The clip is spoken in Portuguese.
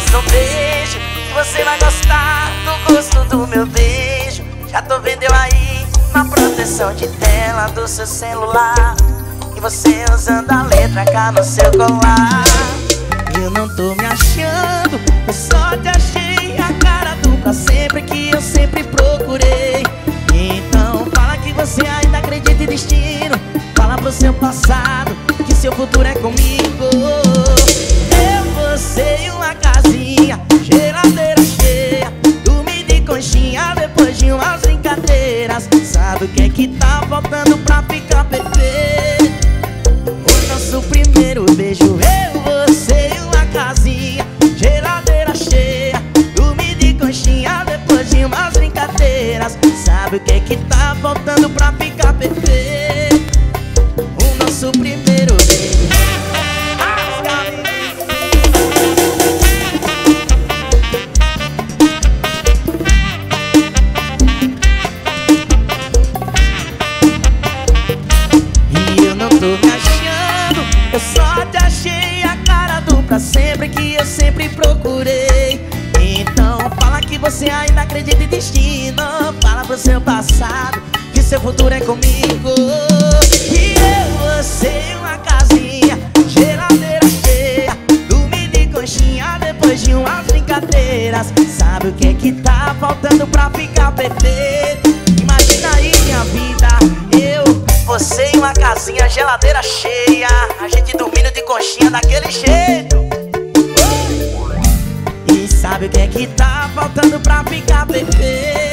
elas no beijo, que você vai gostar do gosto do meu beijo. Já tô vendo eu aí na proteção de tela do seu celular, e você usando a letra K no seu colar. Eu não tô me achando, eu só te achei a cara do pra sempre que eu sempre procurei. Então fala que você ainda acredita em destino, fala pro seu passado que seu futuro é comigo. Eu, você e uma casinha, geladeira cheia, dormir de conchinha depois de umas brincadeiras. Sabe o que tá faltando pra ficar perfeito? O nosso primeiro beijo, eu, você e uma casinha, geladeira cheia, dormir de conchinha depois de umas brincadeiras. Sabe o que tá faltando pra ficar perfeito? O nosso primeiro beijo. E eu não tô me achando, eu só te achei a cara do pra sempre que eu sempre procurei. Então fala que você ainda acredita em destino, fala pro seu passado que seu futuro é comigo. E eu, você e uma casinha, geladeira cheia, dormir de conchinha depois de umas brincadeiras. Sabe o que tá faltando pra ficar perfeito? Imagina aí minha vida, eu, você e uma casinha, geladeira cheia, a gente dormindo de conchinha daquele jeito. E sabe o que tá faltando pra ficar perfeito?